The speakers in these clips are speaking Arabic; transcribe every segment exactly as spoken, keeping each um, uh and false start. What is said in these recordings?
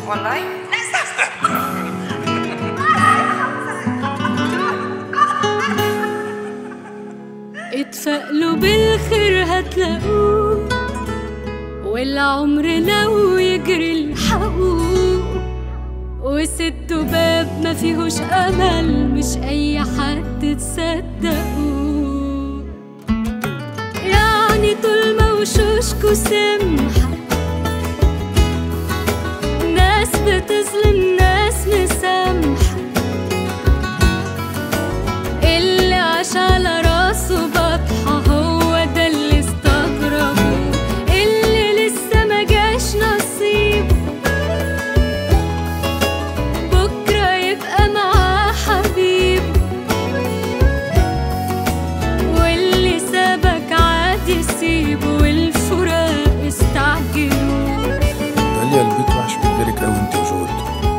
والله اتفائلوا بالخير هتلاقوه، والعمر لو يجري الحقوه، وسدوا باب ما فيهوش امل مش اي حد تصدقوه. يعني طول ما وشوشكوا سمحة، ناس بتظلم ناس مسامحة، اللي عاش على راسه بطحة هو ده اللي استغربوه، اللي لسه ما جاش نصيبه بكرة يبقى معاه حبيبه، واللي سابك عادي سيبه، والفراق استعجلوه. داليا البيت وحش من غيرك أوي انت وجود،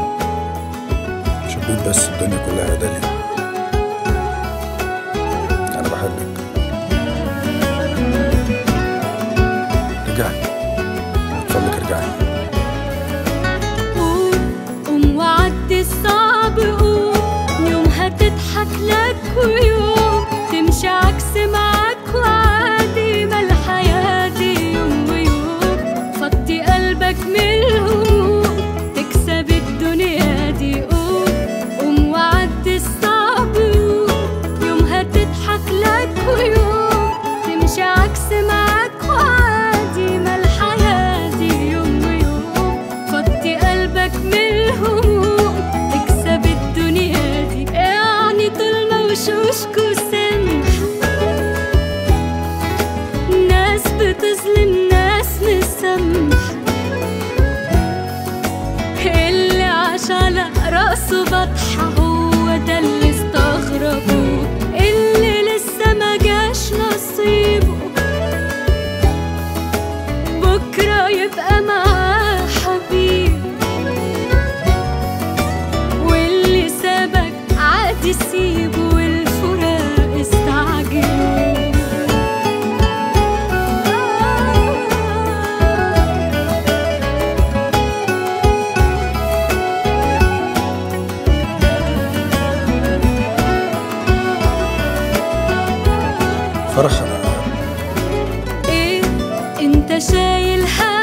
شبيت بس الدنيا كلها يا داليا. أنا بحبك. رجعي اتفضلك ارجعي. قوم قوم وعدي الصعب، قوم يوم هتضحك لك ويوم تمشي عكس معاك وعادي، ما الحياة دي يوم ويوم. فضي قلبك من الهموم تكسب الدنيا دي. قوم قوم وعدي الصعب، قوم يوم هتضحك لك ويوم تمشي عكس معاك وعادي، ما الحياة دي يوم ويوم. فضي قلبك من الهموم تكسب الدنيا دي. يعني طول ما وشوشكوا سمحة، ناس بتظلم ناس مسامحة، اللي عاش على راسه بطحة هو ده اللي استغربوه، اللي لسه ما جاش نصيبه بكرة يبقى معاه حبيب، واللي سابك عادي سيبه، والفراق استعجلوه. فرح أنا ايه انت شايل هم